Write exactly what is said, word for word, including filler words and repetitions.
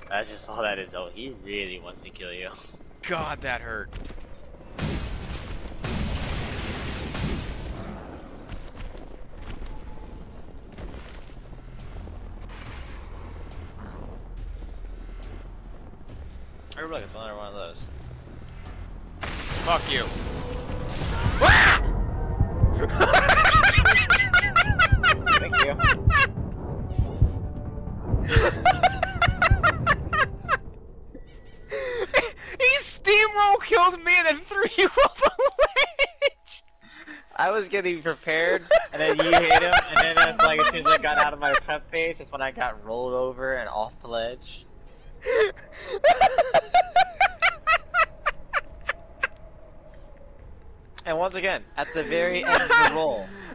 That's just all that is. Oh, he really wants to kill you. God, that hurt. Oh, look, it's another one of those. Fuck you. Ah! Thank you. He steamroll killed me and then threw you off a ledge. I was getting prepared, and then you hit him, and then that's like as soon as I got out of my prep phase, that's when I got rolled over and off the ledge. And once again, at the very end of the roll,